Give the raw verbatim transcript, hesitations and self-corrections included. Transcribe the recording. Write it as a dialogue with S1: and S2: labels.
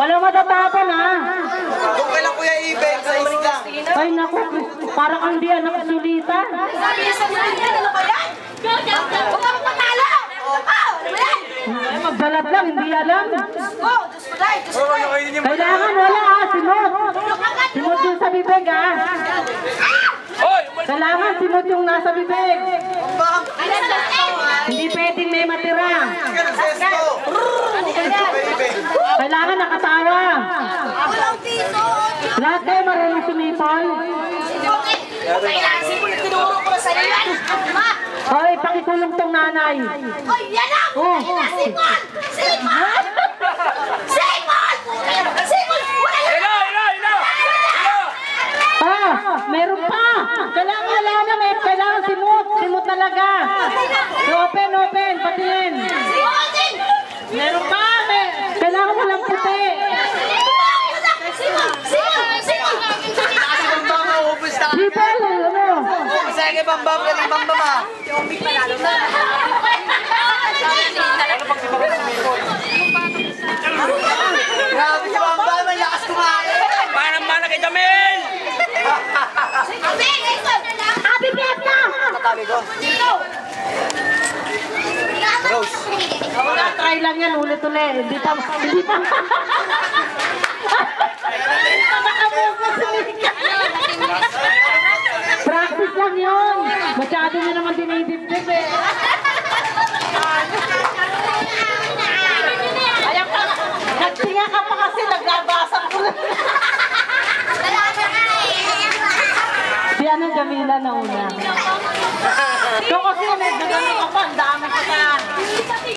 S1: Wala matatapon ha.
S2: Doon kay lang Kuya Iben, sa isig lang.
S1: Ay naku, parang ang di anak sulita.
S3: Sabi niya sa mga yan, ano ba yan? Huwag ka magpatalo! Ano ba yan?
S1: Ay, magbalat lang, hindi alam.
S3: Diyos ko, Diyos ko dahil, Diyos ko dahil.
S1: Kailangan wala ha, simot. Simot yung sa bibig ha. Kailangan simot yung nasa bibig. Hindi pwedeng may matira. Kailangan nakatawa.
S3: Walang piso!
S1: Lahat kayo marunong sumipol.
S3: Kailangan sipon na tinuro ko sa iyo yan! Ma!
S1: Hoy, pakikulong tong nanay.
S3: Oy, yan lang!
S1: Oh.
S3: Yan na, sipon! Sipon! Sipon! Sipon! Wala yan!
S2: Ilo, ilo, ilo!
S1: Ah, meron pa. Kailangan wala na, may kailangan simot. Simot talaga. Open, open, patingin.
S3: Sipon din!
S1: Meron pa. May, kailangan walang puti.
S3: Sipon! Sipon! Sipon!
S2: Bambam, maubos na.
S1: Sipol, ano?
S2: Isa kay Bambam, galing Bambam ah. Grabe si Bambam, may lakas kumain.
S4: Manang-mana kay Jamil!
S3: Happy birthday!
S2: Tatali ko. Rose.
S1: Wala, try lang yan. Ulit-ulit. Hindi pa, hindi pa. Practice lang yun. Masyado nyo naman dinidip-dip eh. Ayan ka. Nagtinga ka pa kasi nagbabasang ko. Si ano, Jamila na una. Ito kasi medyo ganun ka pa. Ang dami ka pa.